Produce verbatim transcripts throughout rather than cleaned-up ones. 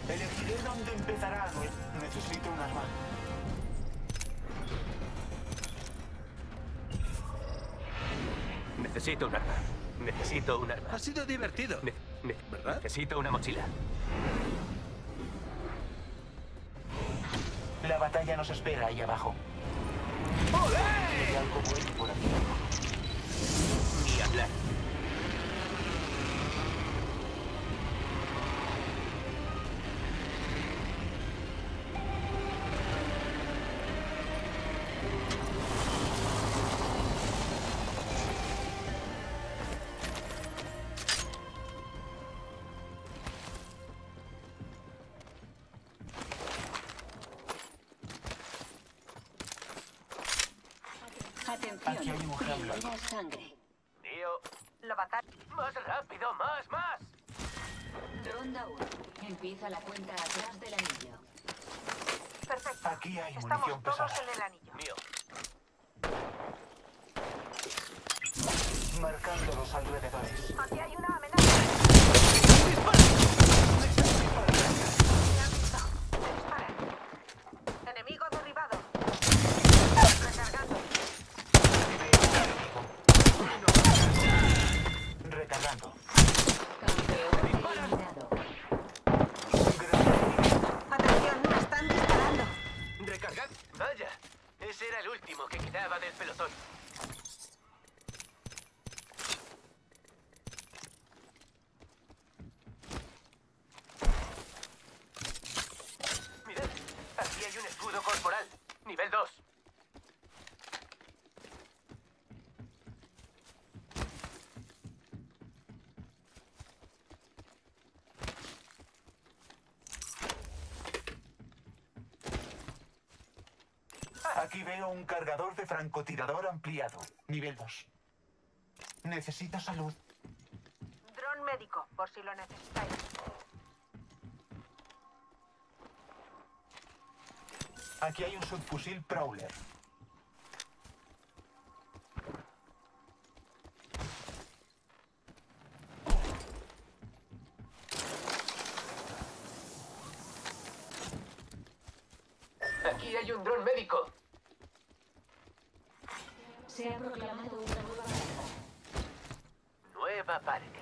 Elegiré dónde empezará. Necesito un arma. Necesito un arma. Necesito un arma. Ha sido divertido, Ne ne ¿verdad? Necesito una mochila. La batalla nos espera ahí abajo. ¡Olé! Hay algo bueno por aquí. Ni hablar. Atención, Aquí hay un ejemplo. primera sangre. Tío, La batalla. más rápido, más, más. Ronda uno. Empieza la cuenta atrás del anillo. Perfecto. Aquí hay Estamos munición todos pesada. en el anillo. Mío. Marcando los alrededores. Aquí hay una amenaza. Me han visto. Disparen. Enemigo derribado. Recargando. Recargando. Campeón eliminado. Atención, me están disparando. Recargad. Vaya. Ese era el último que quedaba del pelotón. Mirad. Aquí hay un escudo corporal. Nivel dos. Aquí veo un cargador de francotirador ampliado. Nivel dos. Necesito salud. Dron médico, por si lo necesitáis. Aquí hay un subfusil Prowler. Aquí hay un dron médico. Se ha proclamado una nueva marca. Nueva parca.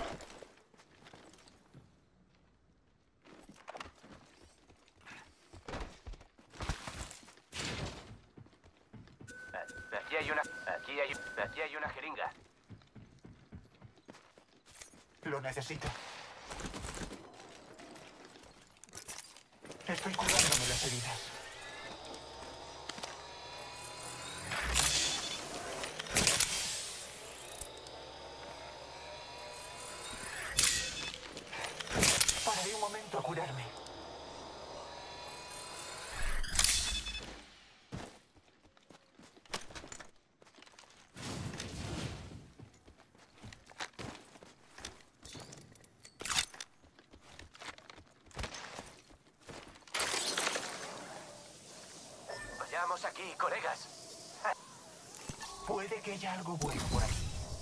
Ah, Aquí hay una... Aquí hay... Aquí hay una jeringa. Lo necesito. Estoy curándome las heridas. Pararé un momento a curarme. Vayamos aquí, colegas. Puede que haya algo bueno por aquí.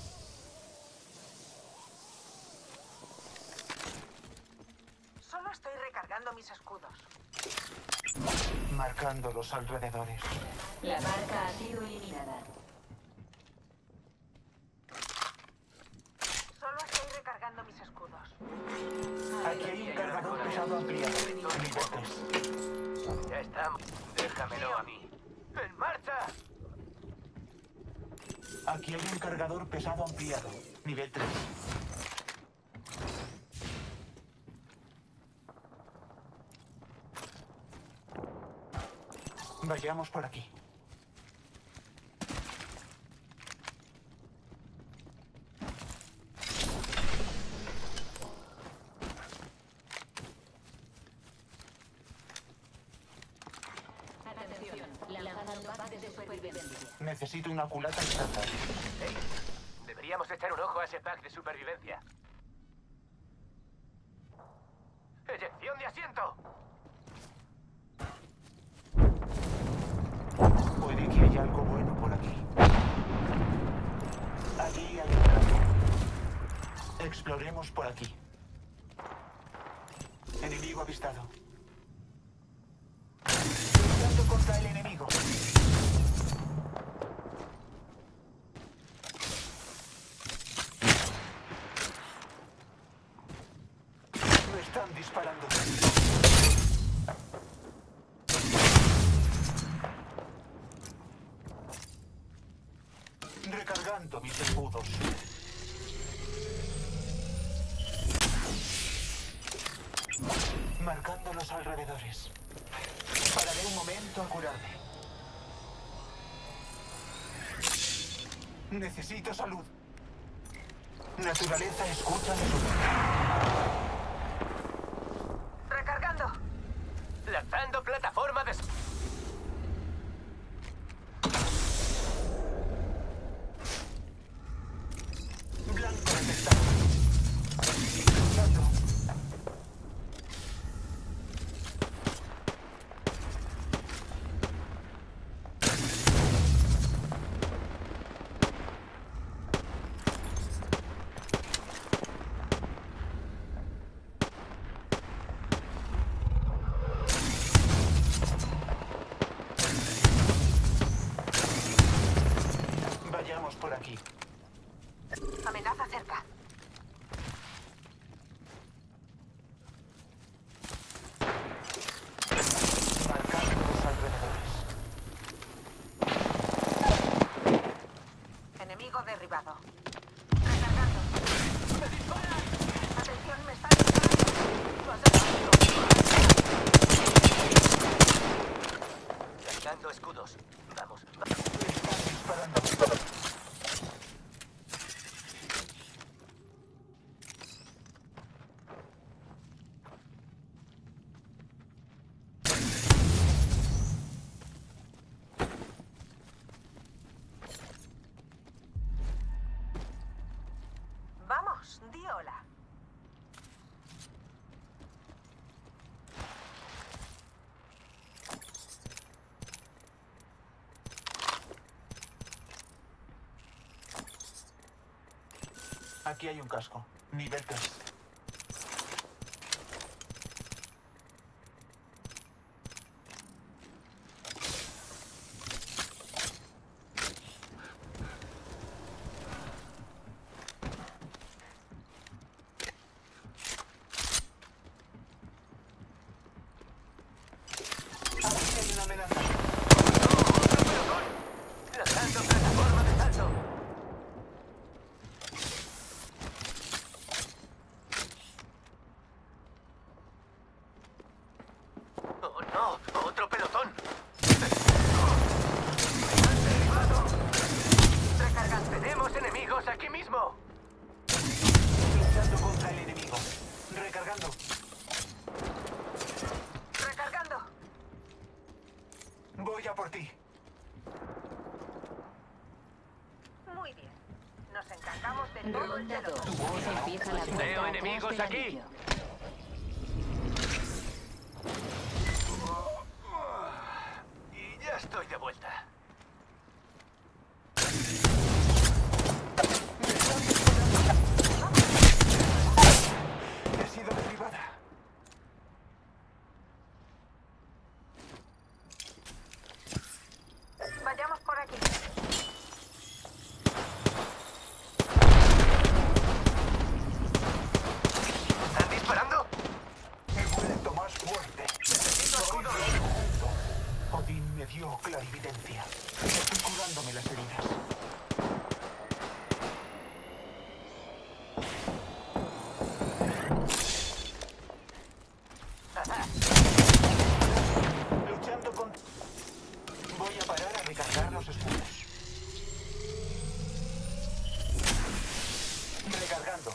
Solo estoy recargando mis escudos. Marcando los alrededores. La marca ha sido eliminada. Solo estoy recargando mis escudos. Aquí hay un cargador pesado ampliado. Nivel tres. Ya estamos. Déjamelo a mí. ¡En marcha! Aquí hay un cargador pesado ampliado. Nivel tres. Vayamos por aquí. Atención, lanzando pack de supervivencia. Necesito una culata estándar. Hey, deberíamos echar un ojo a ese pack de supervivencia. ¡Eyección de asiento! Puede que haya algo bueno por aquí. Allí hay un cargador. Exploremos por aquí. Enemigo. Enemigo avistado. Luchando contra el enemigo. Me están disparando. Recargando mis escudos. Marcando los alrededores. Pararé un momento a curarme. Necesito salud. Naturaleza, escucha mi súplica. Recargando. Lanzando plataforma de... Blanco detectado. Luchando. Vayamos por aquí. Amenaza cerca. Marcando los alrededores. Enemigo derribado. Recargando. ¡Me disparan! Atención, me están disparando. Lanzando escudos. Vamos. Me están disparando. Vamos, di hola. Aquí hay un casco. Nivel tres. Aquí hay una amenaza. ¡Otro pelotón! Lanzando plataforma de salto. ¡Oh, no! ¡Otro pelotón! ¡Me han derribado! Recargando. ¡Tenemos enemigos aquí mismo! Luchando contra el enemigo. Recargando. Recargando. Voy a por ti. Muy bien. Nos encargamos de todo el Ronda pelotón. dos. Empieza la cuenta Veo atrás enemigos del aquí. anillo. Y ya estoy de vuelta. He sido derribada. Vayamos por aquí. ¿Están disparando? He vuelto más fuerte. Necesito Soy escudos. robusto. Odín me dio clarividencia. Estoy curándome las heridas. Luchando con... Voy a parar a recargar los escudos. Recargando.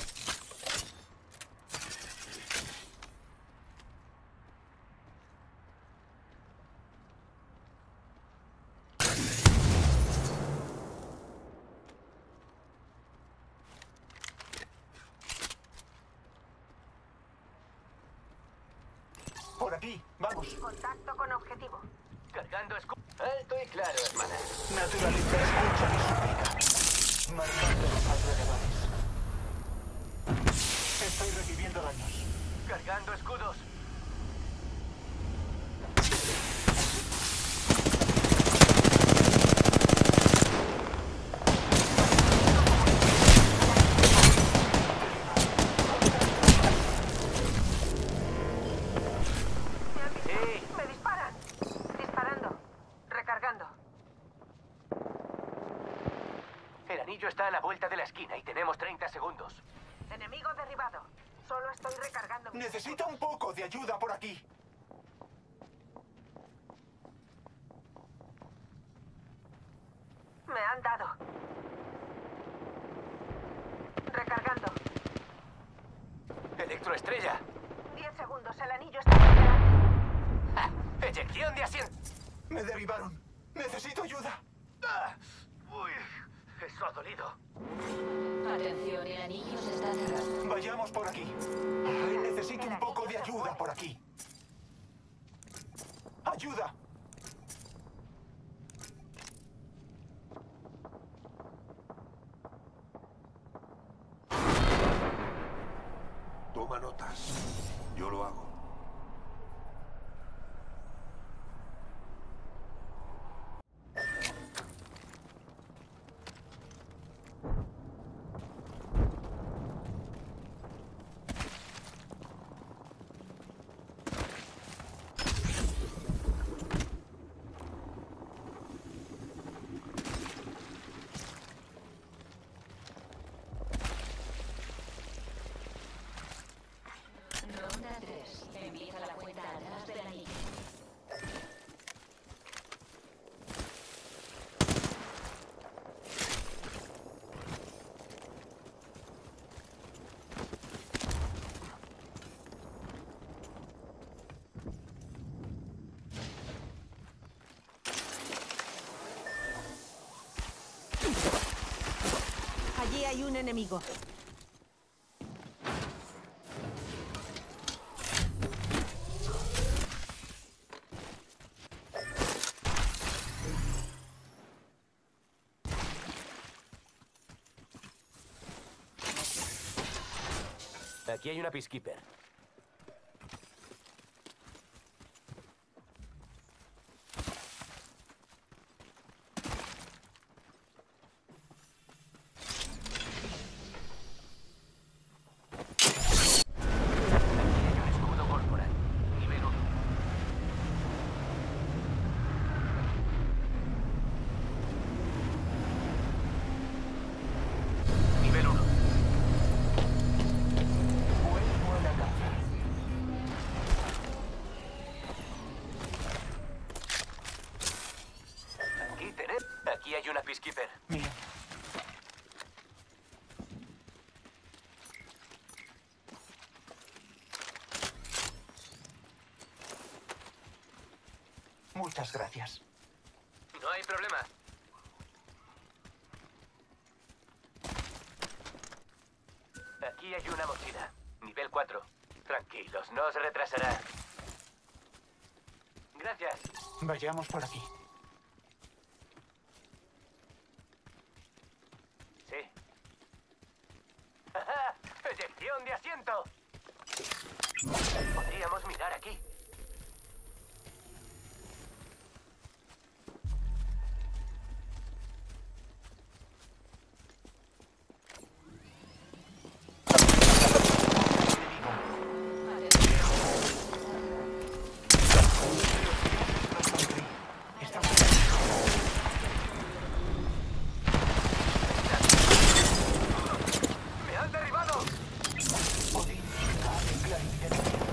Por aquí, vamos. Contacto con objetivo. Cargando escudo. Alto y claro, hermana. Naturaleza, escucha mi súplica. Marcando los alrededores. Estoy recibiendo daños. Cargando escudos. Sí. ¡Me disparan! Disparando. Recargando. El anillo está a la vuelta de la esquina y tenemos treinta segundos. Enemigo derribado. Solo estoy recargando. mis Necesito un poco de ayuda por aquí. Me han dado. Recargando. Electroestrella. Diez segundos. El anillo está funcionando. ¡Ja! Eyección de asiento. Me derribaron. Necesito ayuda. ¡Ah! ¡Uy! Eso ha dolido. Atención, el anillo se está cerrando. Vayamos por aquí. Ay, necesito un poco de ayuda por aquí. ¡Ayuda! Toma notas. Yo lo hago. Ronda tres. Empieza la cuenta atrás del anillo. Allí hay un enemigo. Aquí hay una peacekeeper. Escudo corporal. Nivel uno. Nivel uno. Vuelvo a la caza. Aquí tenemos. Aquí hay una peacekeeper. Mía. Muchas gracias. No hay problema. Aquí hay una mochila. Nivel cuatro. Tranquilos, no os retrasará. Gracias. Vayamos por aquí. Sí. ¡Ajá! ¡Eyección de asiento! Podríamos mirar aquí. ¡Me han derribado! Odín, clarividente.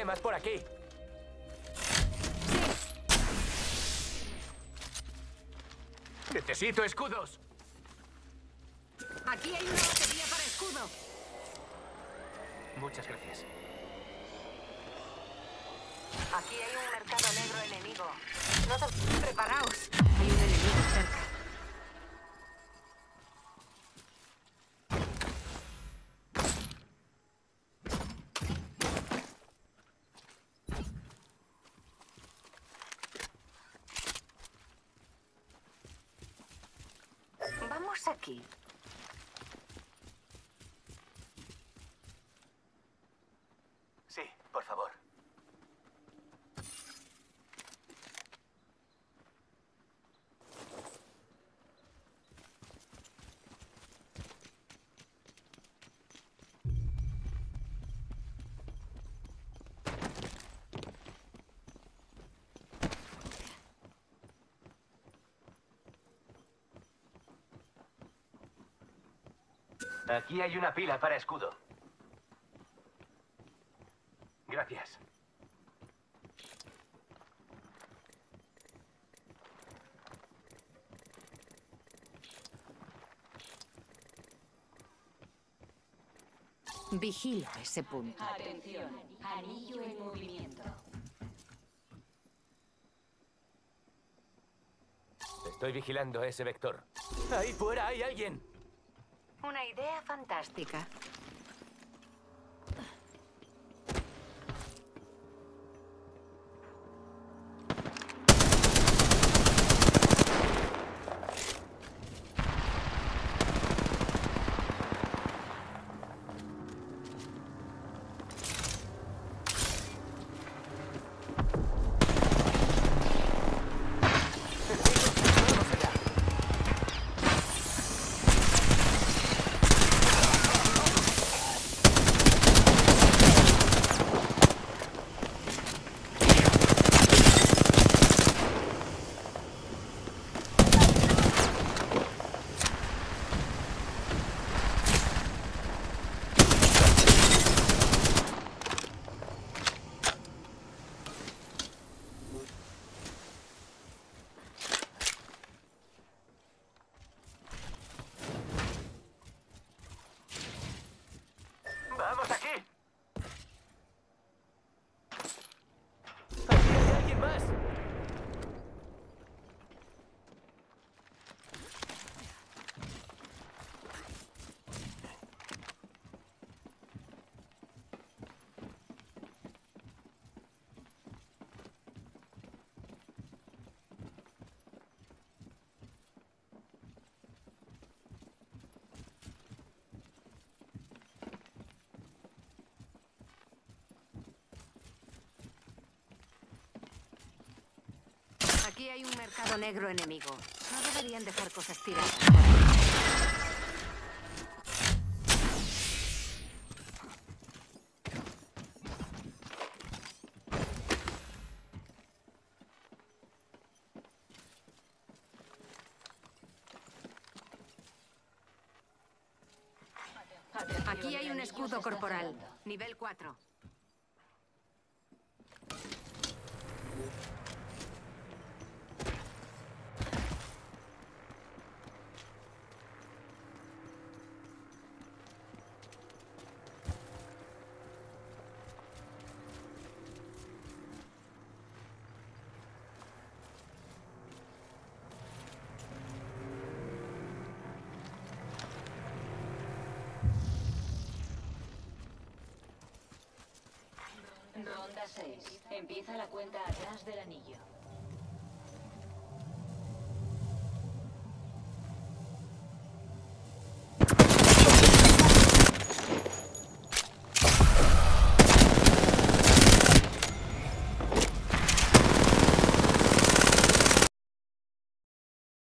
problemas por aquí. Necesito escudos. Aquí hay una batería para escudo. Muchas gracias. Aquí hay un mercado negro enemigo. No te... Preparaos. Hay un enemigo cerca. Vamos aquí. Sí, por favor. Aquí hay una pila para escudo. Gracias. Vigila ese punto. Atención, anillo en movimiento. Estoy vigilando ese vector. ¡Ahí fuera hay alguien! Una idea fantástica. ¡Vamos aquí! ¡Aquí hay alguien más! Aquí hay un mercado negro enemigo. No deberían dejar cosas tiradas. Aquí hay un escudo corporal. Nivel cuatro. Ronda seis. Empieza la cuenta atrás del anillo.